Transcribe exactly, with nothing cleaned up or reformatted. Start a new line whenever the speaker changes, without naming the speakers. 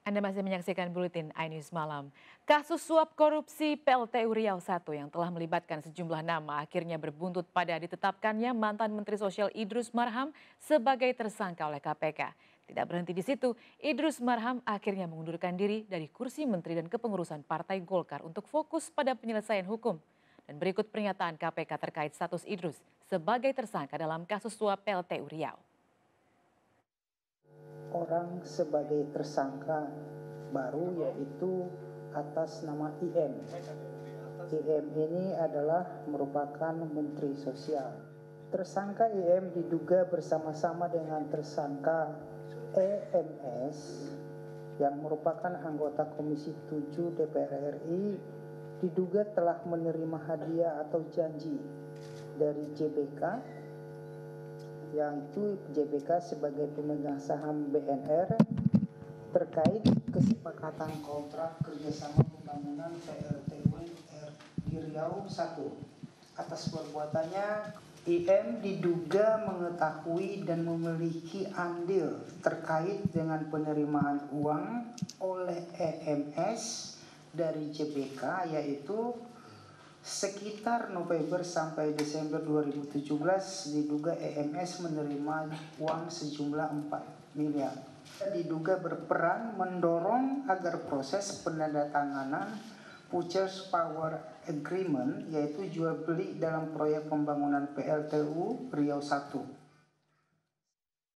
Anda masih menyaksikan Buletin iNews Malam. Kasus suap korupsi P L T U Riau satu yang telah melibatkan sejumlah nama akhirnya berbuntut pada ditetapkannya mantan Menteri Sosial Idrus Marham sebagai tersangka oleh K P K. Tidak berhenti di situ, Idrus Marham akhirnya mengundurkan diri dari kursi menteri dan kepengurusan Partai Golkar untuk fokus pada penyelesaian hukum. Dan berikut pernyataan K P K terkait status Idrus sebagai tersangka dalam kasus suap P L T U Riau.
Orang sebagai tersangka baru yaitu atas nama I M. I M ini adalah merupakan Menteri Sosial. Tersangka I M diduga bersama-sama dengan tersangka E M S yang merupakan anggota Komisi tujuh D P R R I diduga telah menerima hadiah atau janji dari J B K, yang itu J B K sebagai pemegang saham B N R terkait kesepakatan kontrak kerjasama pembangunan P L T U di Riau satu. Atas perbuatannya, I M diduga mengetahui dan memiliki andil terkait dengan penerimaan uang oleh E M S dari J B K, yaitu sekitar November sampai Desember dua ribu tujuh belas diduga E M S menerima uang sejumlah empat miliar. Diduga berperan mendorong agar proses penandatanganan Purchase Power Agreement, yaitu jual beli dalam proyek pembangunan P L T U Riau satu